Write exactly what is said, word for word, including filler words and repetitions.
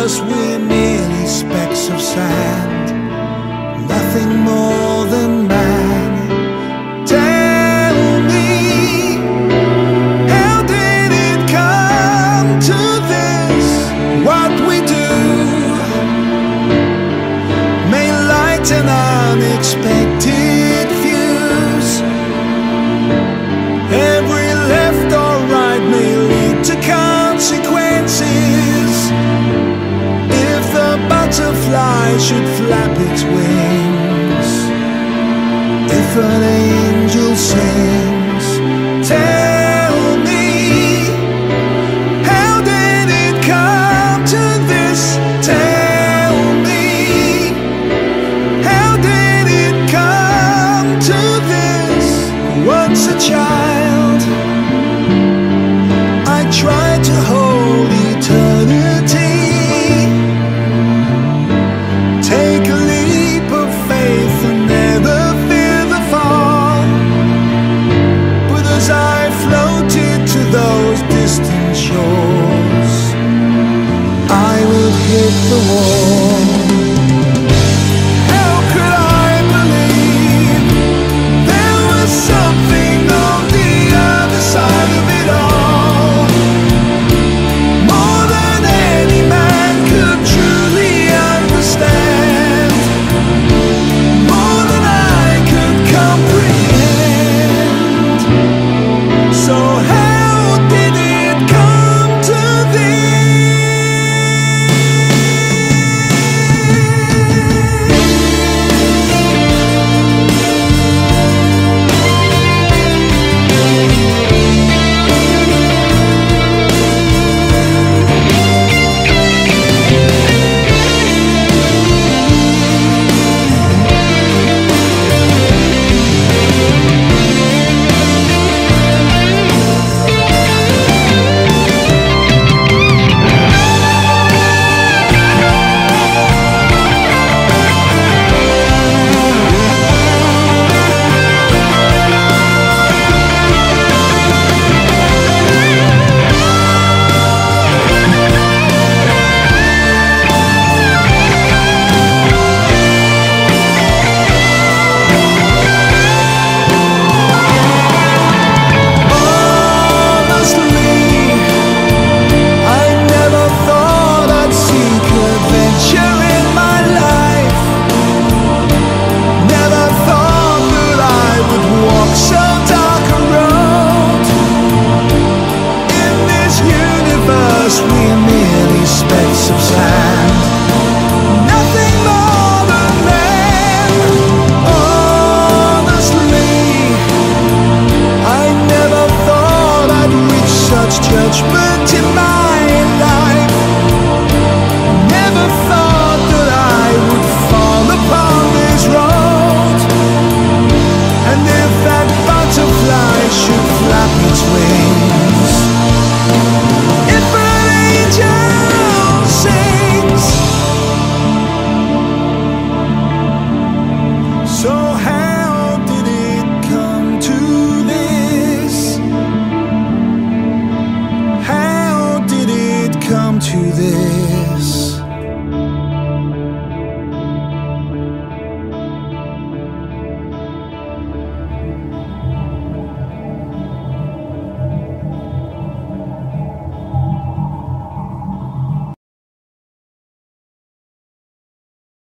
us we're merely specks of sand, nothing more than man. Tell me, how did it come to this? What we do may light an unexpected fuse. Every left or right may lead to consequences. If the butterfly should flap its wings, if an angel sings, tell me, how did it come to this? Tell me, how did it come to this? Once a child, I tried to hold eternity. Take a leap of faith and never fear the fall. But as I floated to those distant shores, I would hit the wall.